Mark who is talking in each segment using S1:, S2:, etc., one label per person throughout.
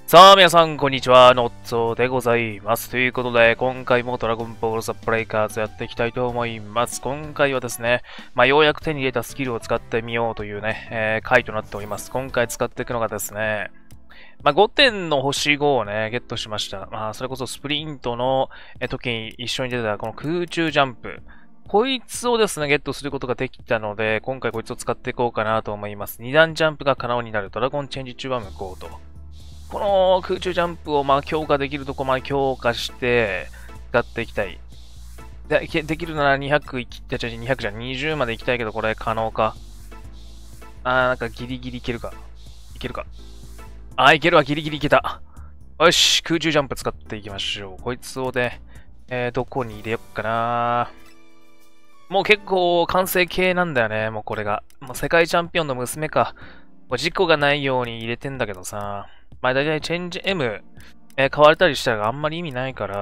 S1: さあ、皆さん、こんにちは。ノッツォでございます。ということで、今回もドラゴンボールザブレイカーズやっていきたいと思います。今回はですね、ようやく手に入れたスキルを使ってみようというね、回となっております。今回使っていくのがですね、5点の星5をね、ゲットしました。それこそスプリントの時に一緒に出たこの空中ジャンプ。こいつをですね、ゲットすることができたので、今回こいつを使っていこうかなと思います。2段ジャンプが可能になるドラゴンチェンジ中は無効と。この空中ジャンプを強化できるとこまで強化して使っていきたい。できるなら200いきって200じゃん、20まで行きたいけどこれ可能か。なんかギリギリいけるか。いけるか。いけるわ、ギリギリいけた。よし、空中ジャンプ使っていきましょう。こいつをね、どこに入れよっかな。もう結構完成形なんだよね、もうこれが。もう世界チャンピオンの娘か。もう事故がないように入れてんだけどさ。だいたいチェンジ M、買われたりしたらあんまり意味ないから、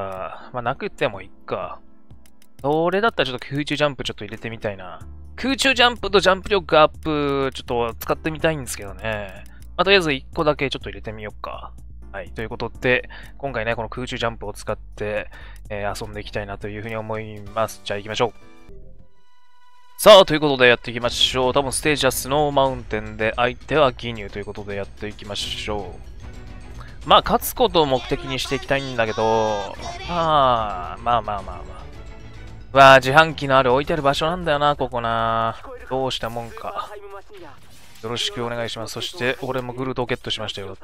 S1: なくてもいっか。それだったらちょっと空中ジャンプちょっと入れてみたいな。空中ジャンプとジャンプ力アップ、ちょっと使ってみたいんですけどね。とりあえず1個だけちょっと入れてみようか。はい。ということで、今回ね、この空中ジャンプを使って、遊んでいきたいなというふうに思います。じゃあ行きましょう。さあ、ということでやっていきましょう。多分ステージはスノーマウンテンで、相手はギニューということでやっていきましょう。勝つことを目的にしていきたいんだけど、自販機のある置いてある場所なんだよな、ここな。どうしたもんか。よろしくお願いします。そして、俺もグルートをゲットしましたよ、だった。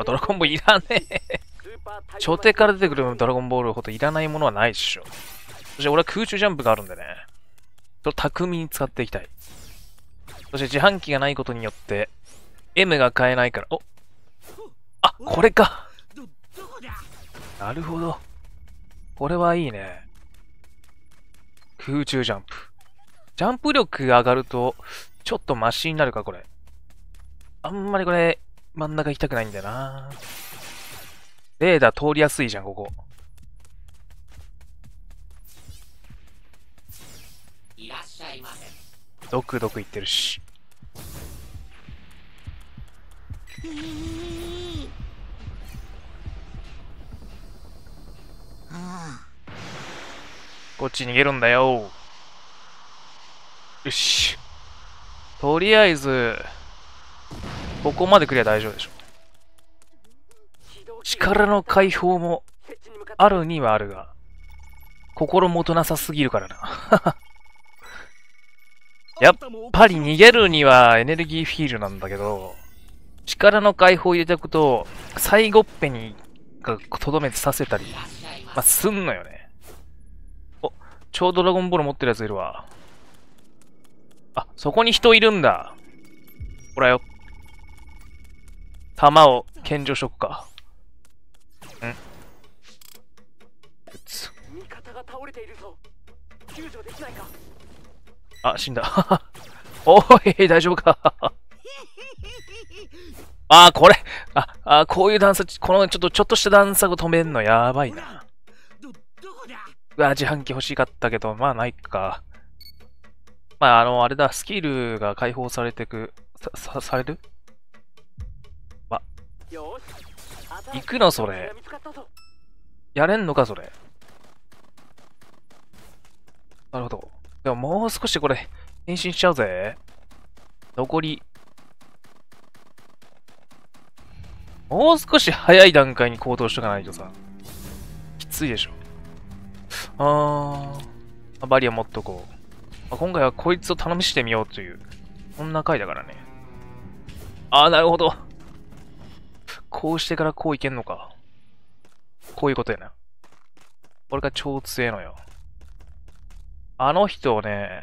S1: ドラゴンボールいらねえ。初手から出てくるドラゴンボールほどいらないものはないっしょ。そして俺は空中ジャンプがあるんでね。それを巧みに使っていきたい。そして自販機がないことによって、M が買えないから、これか。なるほど。これはいいね。空中ジャンプ。ジャンプ力が上がると、ちょっとマシになるか、これ。あんまりこれ、真ん中行きたくないんだよな。レーダー通りやすいじゃん、ここ。いらっしゃいませ。ドクドク行ってるし。こっち逃げるんだよ。よし。とりあえず、ここまで来りゃ大丈夫でしょ。力の解放もあるにはあるが、心もとなさすぎるからな。やっぱり逃げるにはエネルギーフィールなんだけど、力の解放を入れておくと、最後っぺにとどめさせたり、すんのよね。ちょうどドラゴンボール持ってるやついるわ。そこに人いるんだ。ほらよ。弾を献上しとくか。死んだ。おい、大丈夫か。これ。こういう段差、このちょっとした段差を止めんのやばいな。自販機欲しかったけど、ないか。あれだ、スキルが解放されてく、される行くのそれ。やれんのかそれ。なるほど。でももう少しこれ、変身しちゃうぜ。残り。もう少し早い段階に行動しとかないとさ。きついでしょ。バリア持っとこう。今回はこいつを頼みしてみようという、そんな回だからね。なるほど。こうしてからこういけんのか。こういうことやな。これが超強えのよ。あの人をね、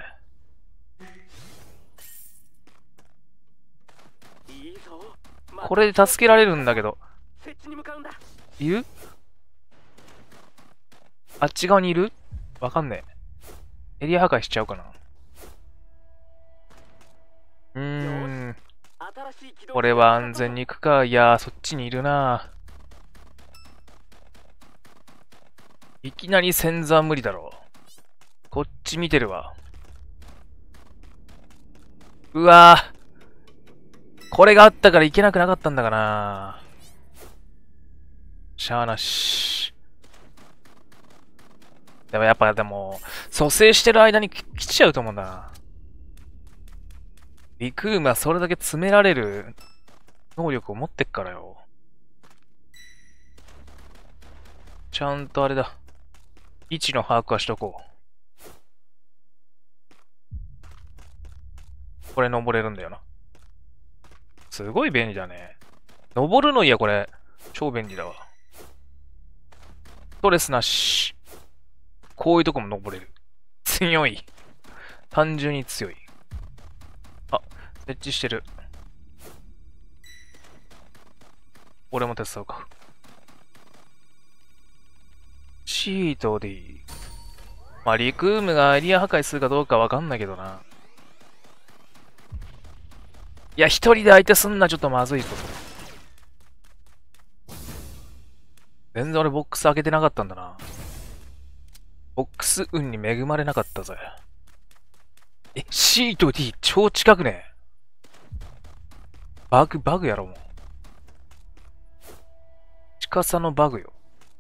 S1: これで助けられるんだけど。いる？あっち側にいる？わかんねえ。エリア破壊しちゃうかな。これは安全に行くか。いやー、そっちにいるな。いきなり仙山無理だろ。こっち見てるわ。うわー。これがあったからいけなくなかったんだかな。 しゃーなし。でもやっぱ、蘇生してる間に来ちゃうと思うんだな。リクームはそれだけ詰められる能力を持ってっからよ。ちゃんとあれだ。位置の把握はしとこう。これ登れるんだよな。すごい便利だね。登るのいや、これ。超便利だわ。ストレスなし。こういうとこも登れる。強い。単純に強い。あ、設置してる。俺も手伝うか。シートでいい。まあ、リクームがエリア破壊するかどうかわかんないけどな。いや、一人で相手すんなちょっとまずいぞ。全然俺ボックス開けてなかったんだな。ボックス運に恵まれなかったぜ。C と D 超近くね。バグやろもう。近さのバグよ。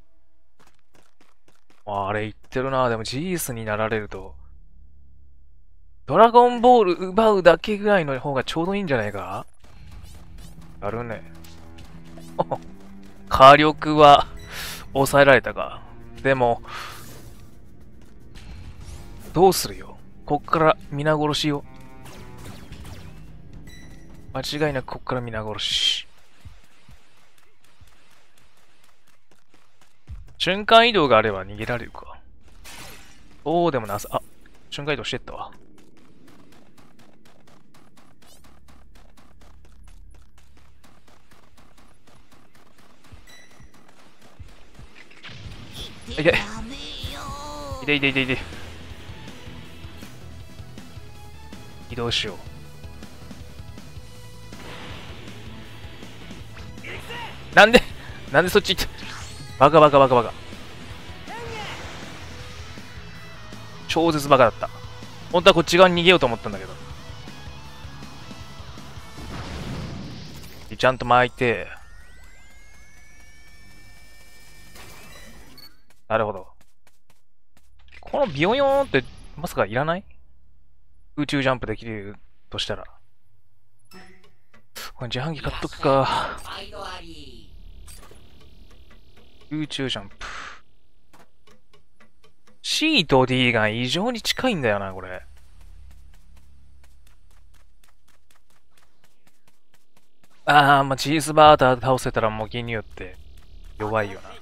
S1: あれ言ってるな。でもジースになられると、ドラゴンボール奪うだけぐらいの方がちょうどいいんじゃないか？やるね。火力は抑えられたか。でも、どうするよ。こっから皆殺しよ。間違いなくこっから皆殺し。瞬間移動があれば逃げられるか。そうでもなさ、あ、瞬間移動してったわ。いけ。いでいでいでいで。移動しよう。なんでそっち行った。バカ。超絶バカだった。本当はこっち側に逃げようと思ったんだけど。ちゃんと巻いて。なるほど。このビヨヨーンってまさかいらない？空中ジャンプできるとしたら。これ自販機買っとくか。空中ジャンプ。C と D が異常に近いんだよな、これ。まあ、チーズバーター倒せたらもうギニューって弱いよな。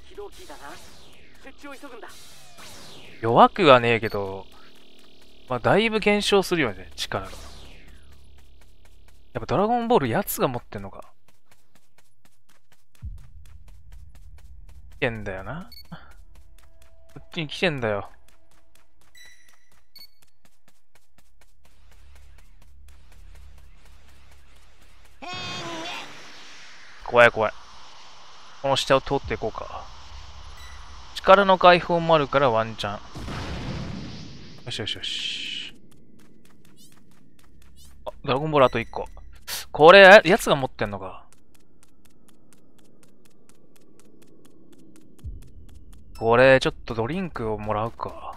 S1: 弱くはねえけど、まあ、だいぶ減少するよね、力が。やっぱドラゴンボールやつが持ってんのか。来てんだよな。こっちに来てんだよ。怖い。この下を通っていこうか。力の解放もあるからワンチャン。よし。あ、ドラゴンボールあと1個。これ、やつが持ってんのか。これ、ちょっとドリンクをもらうか。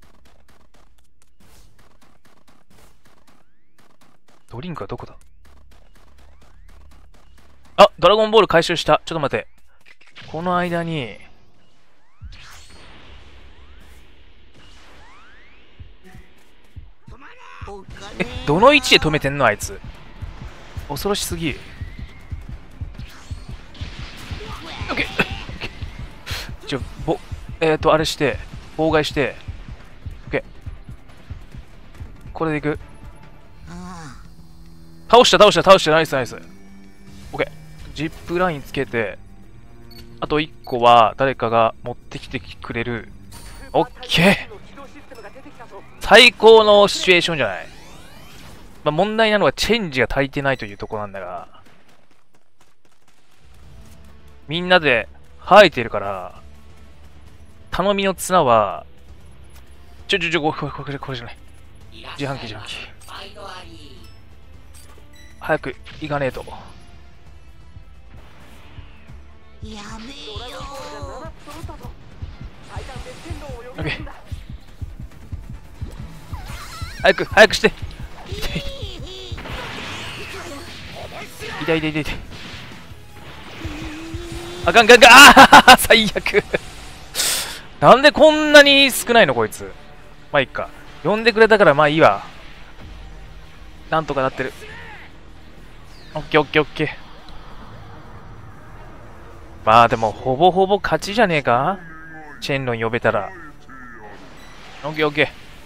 S1: ドリンクはどこだ？あ、ドラゴンボール回収した。ちょっと待って。この間に、どの位置で止めてんのあいつ。恐ろしすぎ。オッケー。あれして、妨害して、オッケー。これでいく。倒した、ナイス。オッケー。ジップラインつけて、あと1個は誰かが持ってきてくれる。オッケー。最高のシチュエーションじゃない。まあ、問題なのはチェンジが足りてないというところなんだが、みんなで生えてるから、頼みの綱は、これじゃない。自販機。早く行かねえと。 オッケー。早くして。痛い。あかん。ああ最悪。なんでこんなに少ないのこいつ。まあいいか。呼んでくれたからまあいいわ。なんとかなってる。オッケー。まあでもほぼ勝ちじゃねえか。チェンロン呼べたら。オッケー。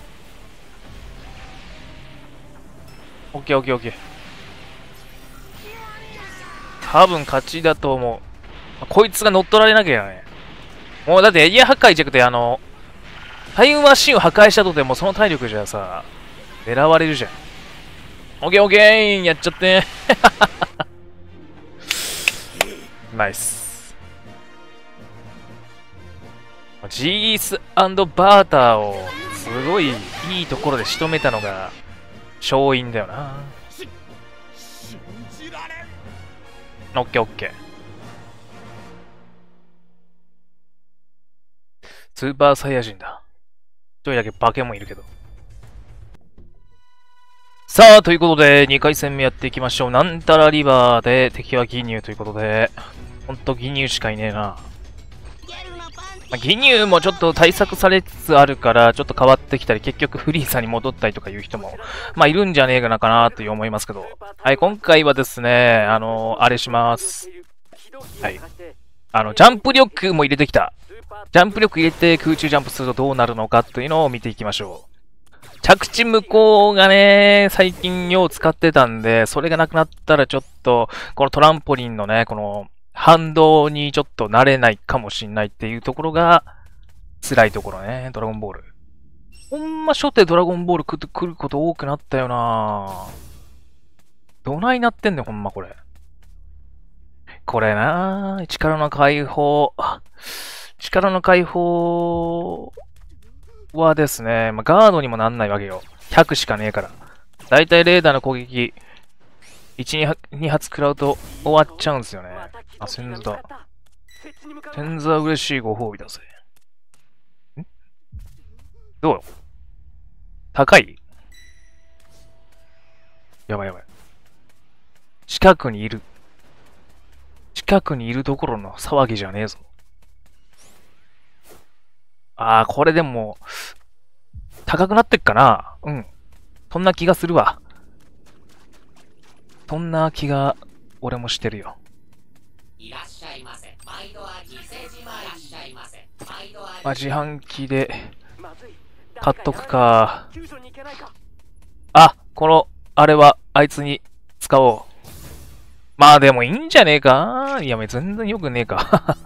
S1: 多分勝ちだと思う。こいつが乗っ取られなきゃね。もうだってエリア破壊じゃなくてタイムマシンを破壊したとでもその体力じゃさ、狙われるじゃん。オッケーやっちゃってナイス。ジース&バーターをすごいいいところで仕留めたのが勝因だよな。オッケー。スーパーサイヤ人だ。一人だけ化け物いるけど。さあ、ということで、2回戦目やっていきましょう。なんたらリバーで敵はギニューということで、ほんとギニューしかいねえな。ギニューもちょっと対策されつつあるから、ちょっと変わってきたり、結局フリーザに戻ったりとかいう人も、まあいるんじゃねえかなと思いますけど。はい、今回はですね、あれします。はい。ジャンプ力も入れてきた。ジャンプ力入れて空中ジャンプするとどうなるのかというのを見ていきましょう。着地無効がね、最近よう使ってたんで、それがなくなったらちょっと、このトランポリンのね、この、反動にちょっと慣れないかもしんないっていうところが、辛いところね、ドラゴンボール。ほんま初手ドラゴンボール来ること多くなったよな。どないなってんねん、ほんまこれ。これなぁ、力の解放はですね、まあ、ガードにもなんないわけよ。100しかねえから。だいたいレーダーの攻撃、1、2発食らうと終わっちゃうんですよね。あ、センズだ。センズは嬉しいご褒美だぜ。どう高い？やばい。近くにいるどころの騒ぎじゃねえぞ。あー、これでも、高くなってっかな？うん。そんな気がするわ。そんな気が、俺もしてるよ。いらっしゃいませ。毎度は犠牲島いらっしゃいませ。まあ、自販機で、買っとくか。あ、あれは、あいつに使おう。まあでもいいんじゃねえか？いや、全然よくねえか。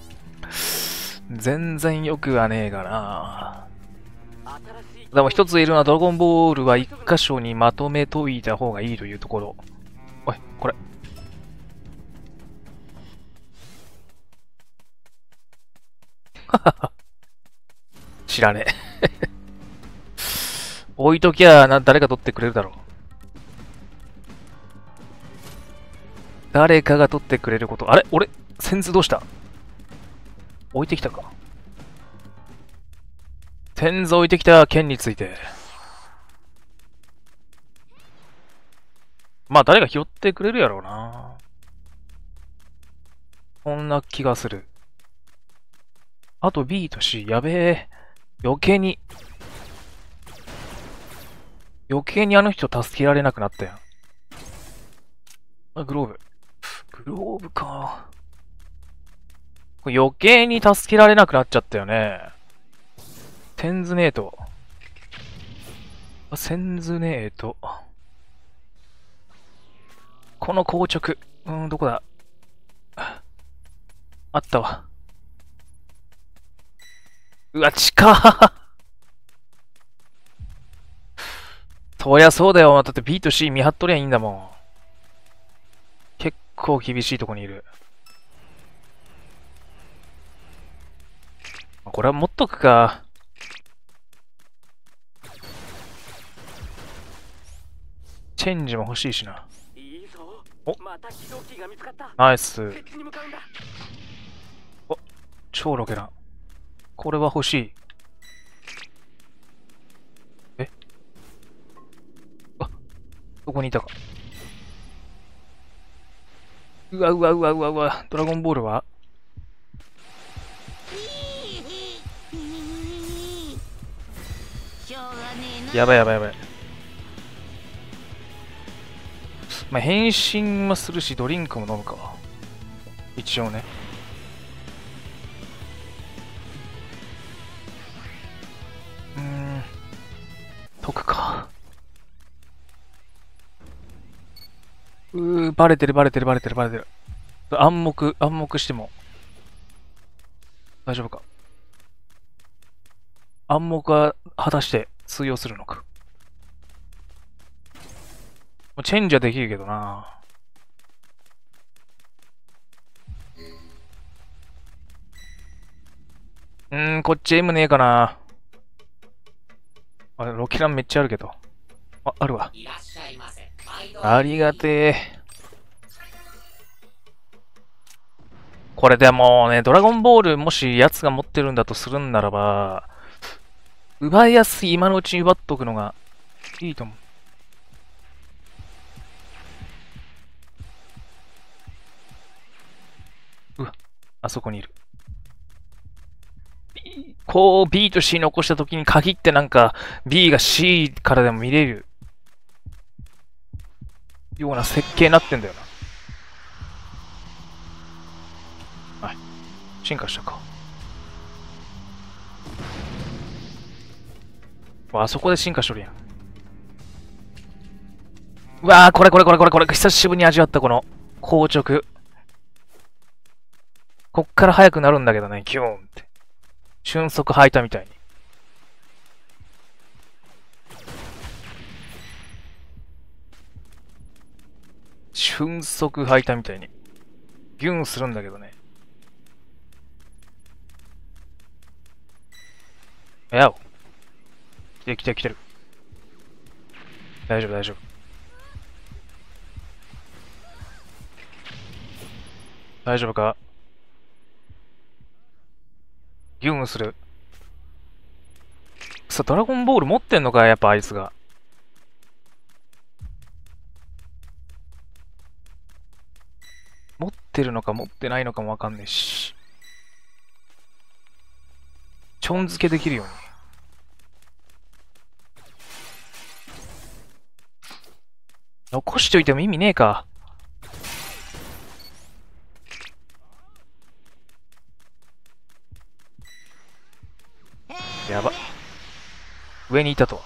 S1: 全然よくはねえかな。でも一つ言えるのはドラゴンボールは一箇所にまとめといた方がいいというところ。おい、これ。知らねえ。置いときゃ誰か取ってくれるだろう。誰かが取ってくれること。あれ俺、センズどうした？置いてきたか。センズ置いてきた件について。まあ誰か拾ってくれるやろうな。こんな気がする。あと B と C、やべえ。余計にあの人助けられなくなったよ。あ、グローブか。これ余計に助けられなくなっちゃったよね。センズネート。この硬直。どこだ？あったわ。うわ、近っ。そりゃそうだよ。だって B と C 見張っとりゃいいんだもん。結構厳しいとこにいる。これは持っとくか。チェンジも欲しいしな。お、ナイス。 超ロケラン。これは欲しい。え、あ、そこにいたか。うわうわうわうわうわ。ドラゴンボールはやばいやばいやばい。まあ、変身はするし、ドリンクも飲むか。一応ね。解くか。バレてるバレてるバレてるバレてる。暗黙しても。大丈夫か。暗黙は果たして通用するのか。チェンジはできるけどな。こっち M ねえかな。あれ、ロキランめっちゃあるけど。あ、あるわ。ありがてえ。これでもね、ドラゴンボールもし奴が持ってるんだとするんならば、奪いやすい今のうちに奪っとくのがいいと思う。うわ、あそこにいる。こう B と C 残した時に限ってなんか B が C からでも見れるような設計になってんだよな。はい。進化したか。あそこで進化しとるやん。うわー、これ。久しぶりに味わったこの硬直。こっから速くなるんだけどね、キューンって。瞬足吐いたみたいに。瞬足吐いたみたいに。ギュンするんだけどね。やお。来てる。大丈夫。大丈夫か？ギュンする。さ、ドラゴンボール持ってんのかやっぱあいつが。持ってるのか持ってないのかもわかんねえし。ちょん付けできるように。残しといても意味ねえか。やば。上にいたと。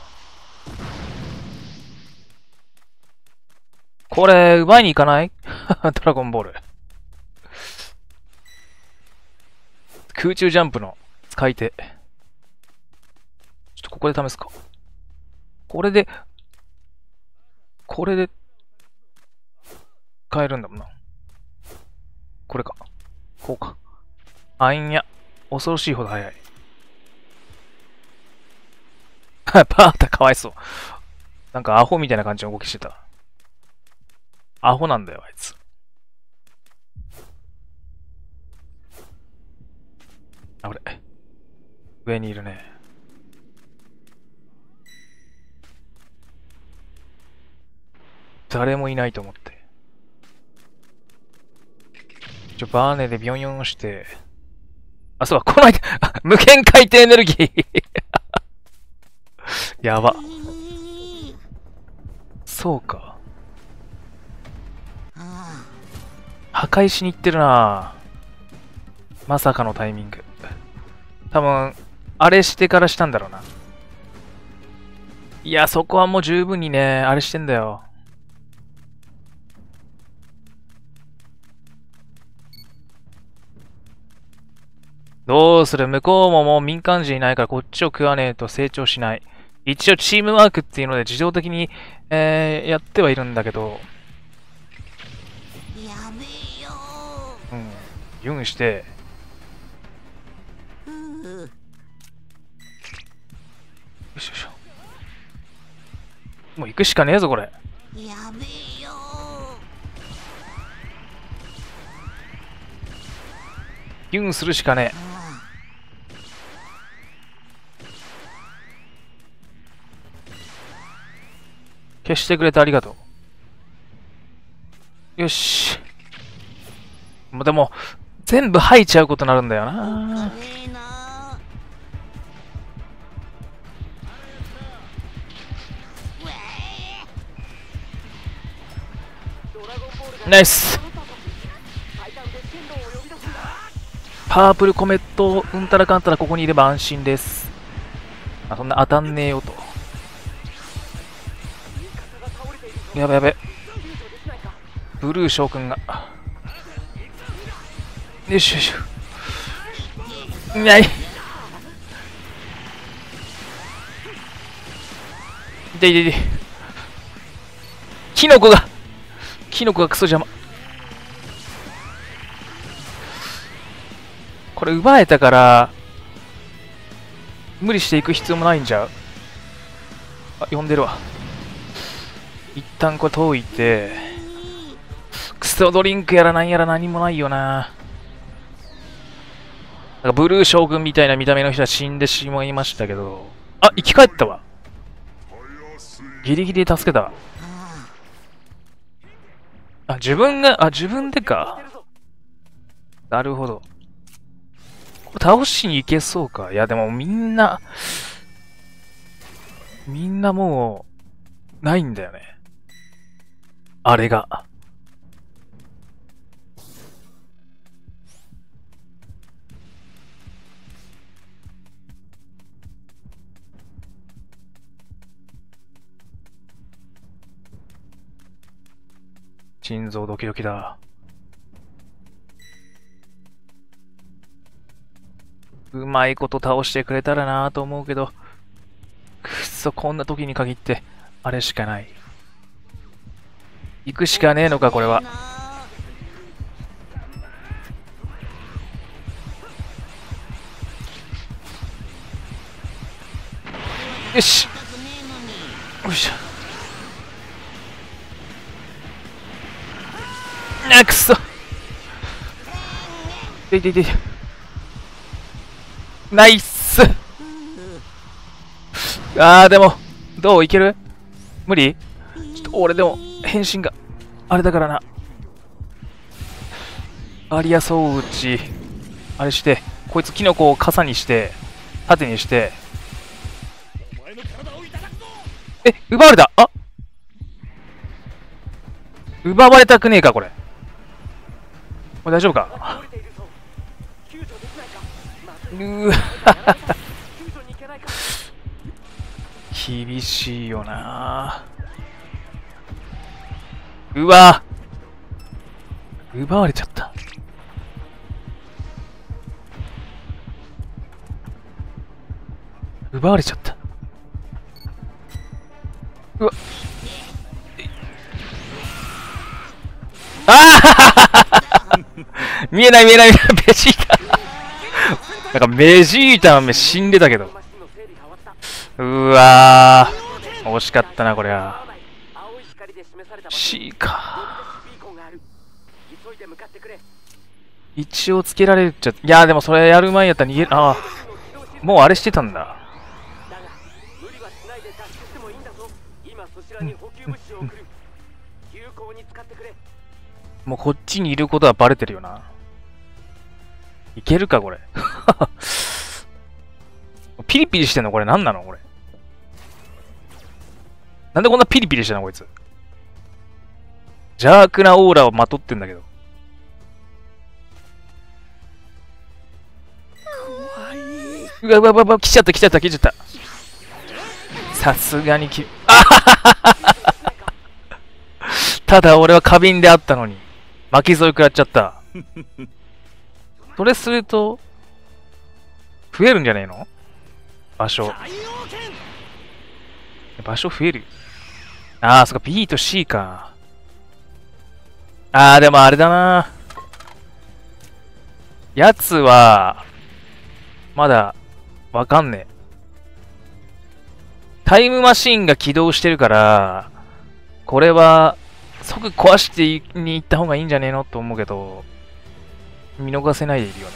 S1: これ、奪いに行かないドラゴンボール。空中ジャンプの使い手。ちょっとここで試すか。これで、変えるんだもんな。これか。こうか。あんや。恐ろしいほど速い。パータかわいそう。なんかアホみたいな感じの動きしてた。アホなんだよ、あいつ。あれ。上にいるね。誰もいないと思って。バーネでビヨンヨンして。あ、そうだ、こないで、無限回転エネルギーやば。そうか。破壊しに行ってるな。まさかのタイミング。多分、あれしてからしたんだろうな。いや、そこはもう十分にね、あれしてんだよ。どうする？向こうももう民間人いないからこっちを食わねえと成長しない。一応チームワークっていうので自動的に、やってはいるんだけど。
S2: やめよ
S1: うん。ユンして。よいしょよいしょ。もう行くしかねえぞこれ。
S2: やめよ
S1: ユンするしかねえ。 消してくれてありがとう。よし。もうでも、全部吐いちゃうことになるんだよな。ナイス。パープルコメット、うんたらかんたらここにいれば安心です。あ、そんな当たんねえよと。やべやべ。ブルー将軍が。よしよし。いない。痛い痛い痛い。キノコがクソ邪魔。これ奪えたから無理していく必要もないんじゃう。あ、呼んでるわ。一旦これ遠いて、クソドリンクやらなんやら何もないよな。なんかブルー将軍みたいな見た目の人は死んでしまいましたけど、あ、生き返ったわ。ギリギリで助けたわ。あ、自分でか。なるほど。これ倒しに行けそうか。いや、でもみんなもう、ないんだよね。あれが。心臓ドキドキだ。うまいこと倒してくれたらなぁと思うけど、くっそ、こんな時に限って、あれしかない。行くしかねえのか、これは。よし。よいしょ。あ、くそ。でいでいでい。ナイス。でも、どういける？無理？ちょっと俺でも、変身があれだからな。アリアソウ打ち、あれして、こいつキノコを傘にして、縦にして、奪われた。あ、奪われたくねえか、これ。これ大丈夫か。うわ厳しいよな。うわ奪われちゃった。奪われちゃった。うわ見えないベジータなんかベジータの目死んでたけど。うわー惜しかったなこれは。C か。一応つけられちゃった。いやでもそれやる前やったら逃げる。もうあれしてたんだ。もうこっちにいることはバレてるよな。いけるかこれピリピリしてんのこれ何なのこれ。なんでこんなピリピリしてんのこいつ。邪悪なオーラをまとってんだけど。うわ来ちゃった。さすがにただ俺は花瓶であったのに巻き添え食らっちゃった。それすると増えるんじゃねえの？場所増える。そっか B と C か。でもあれだな。やつはまだわかんねえ。タイムマシンが起動してるからこれは即壊してに行った方がいいんじゃねえのと思うけど、見逃せないでいるよね。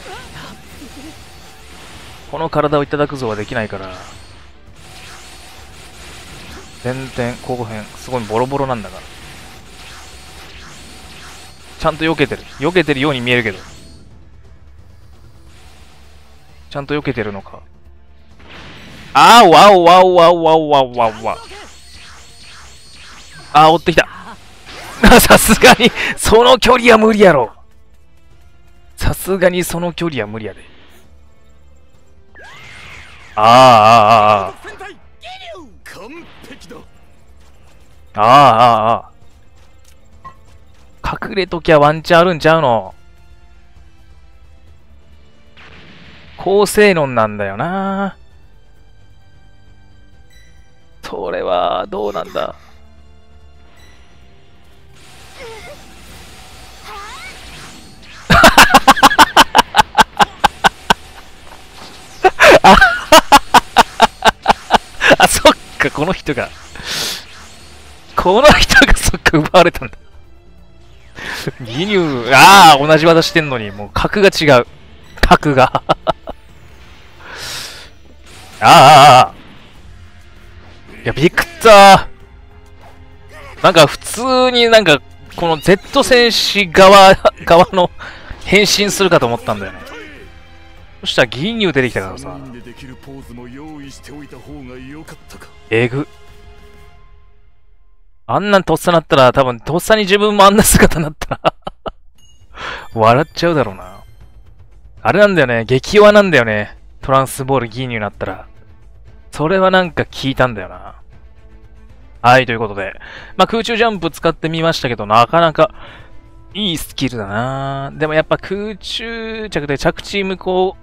S1: この体をいただくぞはできないから。 前転、後編、すごいボロボロなんだから。ちゃんと避けてる。避けてるように見えるけど。ちゃんと避けてるのか。あー、わおわおわおわおわおわおわ。あー、追ってきた。さすがに、その距離は無理やろ。さすがにその距離は無理やで。あー、あー、あー、あー。あー、あー、あー。隠れときゃワンチャンあるんちゃうの。高性能なんだよな。それは、どうなんだ。あ、そっか、この人がそっか、奪われたんだ。ギニュー、ああ、同じ技してんのに、もう格が違う。格が。ああ、いや、びっくったー。なんか普通になんか、この Z 戦士側の変身するかと思ったんだよね。そしたらギニュー出てきたからさ。えぐ。あんなんとっさなったら、多分とっさに自分もあんな姿になったら笑っちゃうだろうな。あれなんだよね、激弱なんだよね。トランスボールギーニューになったら。それはなんか聞いたんだよな。はい、ということで。まあ空中ジャンプ使ってみましたけど、なかなかいいスキルだな。でもやっぱ空中着で着地硬直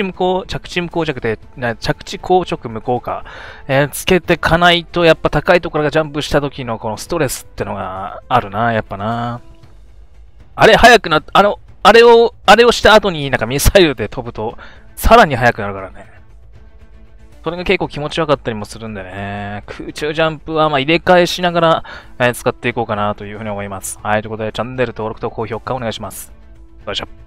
S1: 無効か。つけてかないと、やっぱ高いところがジャンプした時のこのストレスってのがあるな、やっぱな。あれ、速くなっ、あれをした後になんかミサイルで飛ぶと、さらに速くなるからね。それが結構気持ちよかったりもするんでね。空中ジャンプはまあ入れ替えしながら、使っていこうかなというふうに思います。はい、ということでチャンネル登録と高評価お願いします。よいしょ。